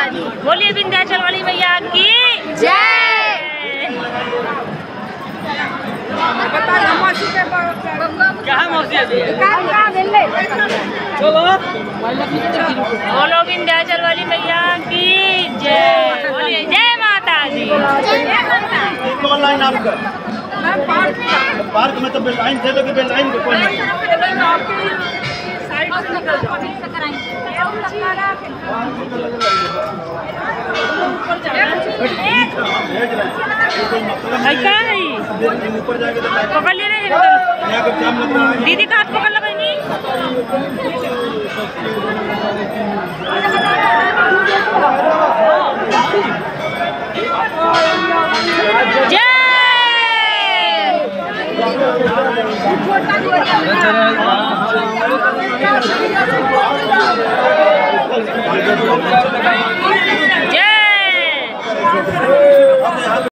दी। बोलिए विंध्याचल वाली मैया की जय। क्या मौसी बोलो विंध्याचल वाली मैया की जय। बोलिए जय माता दी। पार्क में तो बेलाइन थे, लेकिन बेलाइन को कोई नहीं। ऊपर जाके पकड़ ले रहे दीदी का हाथ पकड़ लो बहनी। जय।